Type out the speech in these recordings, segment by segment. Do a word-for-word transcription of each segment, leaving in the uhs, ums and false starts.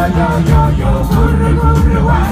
yo yo yo, curru curru wa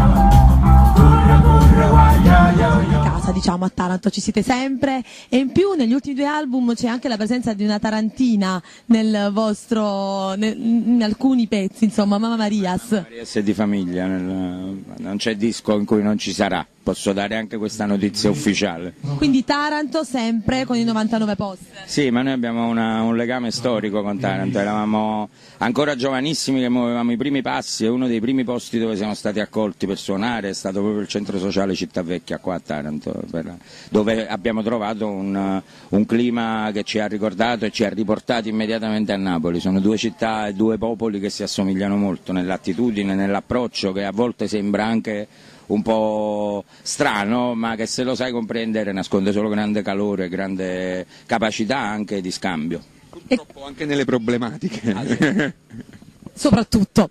yo, curru curru wa yo yo yo. Casa, diciamo, a Taranto ci siete sempre, e in più negli ultimi due album c'è anche la presenza di una tarantina nel vostro, nel, in alcuni pezzi, insomma, Mamma Marias. Mamma Marias è di famiglia, nel, non c'è disco in cui non ci sarà. Posso dare anche questa notizia ufficiale. Quindi Taranto sempre con i novantanove posti. Sì, ma noi abbiamo una, un legame storico con Taranto, eravamo ancora giovanissimi che muovevamo i primi passi, e uno dei primi posti dove siamo stati accolti per suonare è stato proprio il centro sociale Città Vecchia qua a Taranto, per, dove abbiamo trovato un, un clima che ci ha ricordato e ci ha riportati immediatamente a Napoli. Sono due città e due popoli che si assomigliano molto nell'attitudine, nell'approccio, che a volte sembra anche un po' strano, ma che se lo sai comprendere nasconde solo grande calore, grande capacità anche di scambio. Purtroppo e... anche nelle problematiche. Soprattutto.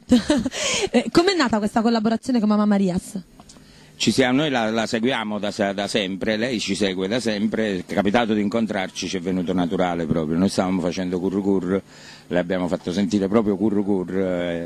Com'è nata questa collaborazione con Mamma Marias? Ci siamo, noi la, la seguiamo da, da sempre, lei ci segue da sempre, è capitato di incontrarci, ci è venuto naturale proprio. Noi stavamo facendo Curru Curru, le abbiamo fatto sentire proprio Curru Curru,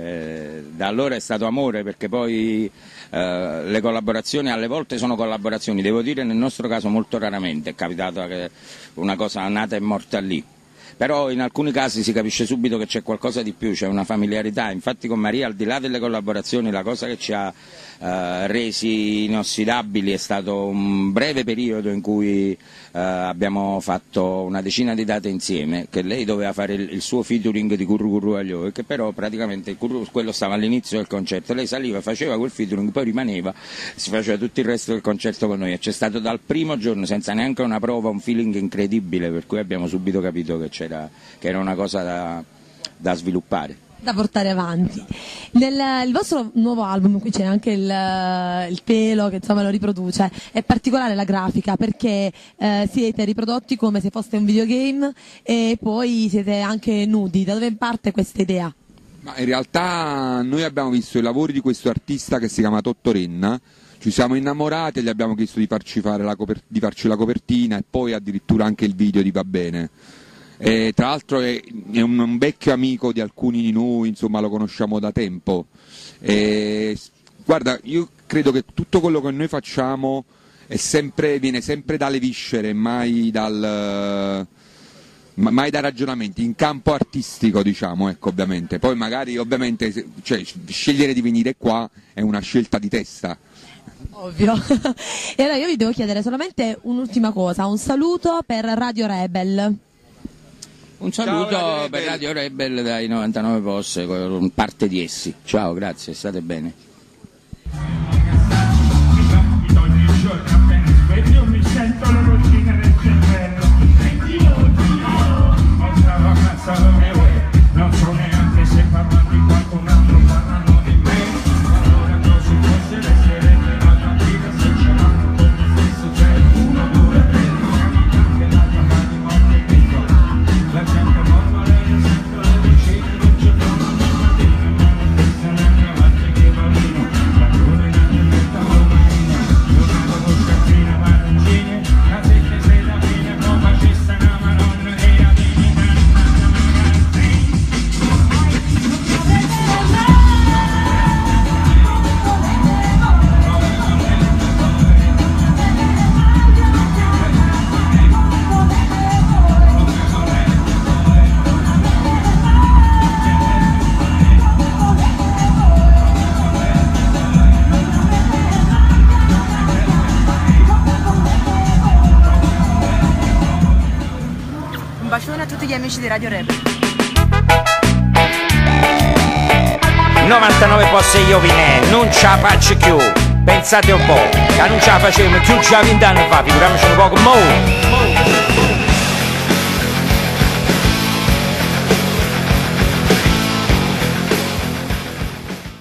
eh, da allora è stato amore, perché poi eh, le collaborazioni alle volte sono collaborazioni, devo dire nel nostro caso molto raramente, è capitato che una cosa nata e morta lì. Però in alcuni casi si capisce subito che c'è qualcosa di più, c'è una familiarità. Infatti con Maria, al di là delle collaborazioni, la cosa che ci ha eh, resi inossidabili è stato un breve periodo in cui eh, abbiamo fatto una decina di date insieme, che lei doveva fare il, il suo featuring di Curru Curru Aglio, e che però praticamente il curru, quello stava all'inizio del concerto, lei saliva, faceva quel featuring, poi rimaneva, si faceva tutto il resto del concerto con noi, e c'è stato dal primo giorno, senza neanche una prova, un feeling incredibile, per cui abbiamo subito capito che c'era che era una cosa da, da sviluppare, da portare avanti. Nel il vostro nuovo album, qui c'è anche il, il pelo che insomma lo riproduce, è particolare la grafica, perché eh, siete riprodotti come se foste un videogame e poi siete anche nudi. Da dove parte questa idea? Ma in realtà noi abbiamo visto i lavori di questo artista che si chiama Totto Renna, ci siamo innamorati e gli abbiamo chiesto di farci, fare la coper- di farci la copertina e poi addirittura anche il video di Va Bene. E tra l'altro è, è un, un vecchio amico di alcuni di noi, insomma lo conosciamo da tempo. E, guarda, io credo che tutto quello che noi facciamo è sempre, viene sempre dalle viscere, mai dal... mai da ragionamenti in campo artistico, diciamo, ecco, ovviamente. Poi magari ovviamente cioè, scegliere di venire qua è una scelta di testa. Ovvio. E allora io vi devo chiedere solamente un'ultima cosa, un saluto per Radio Rebel. Un saluto Ciao, Radio per Rebel. Radio Rebel dai novantanove posti, con parte di essi. Ciao, grazie, state bene. Ogni giorno appena sveglio mi sento la routine del cervello. Dio, Dio, ho stavo a casa come voi, non so neanche se parlano di qualcun altro, parlano di me. Allora così fosse essere la mattina se ce l'hanno con me stesso, c'è uno, due, tre, anche la chiamata di morte piccola. La gente mormora e sento le vicine che ci fanno la mattina, ma non pensa neanche avanti che bambino. La luna in addetta domattina, giornata con scappina, marroncine, la secca sei da fine, come ci sta una maronna e la vita. Un bacione a tutti gli amici di Radio Rebel. novantanove posti io vi ne, non ce la faccio più. Pensate un po', che non ce la facevo più già vent'anni fa, figuriamoci un po' mo'.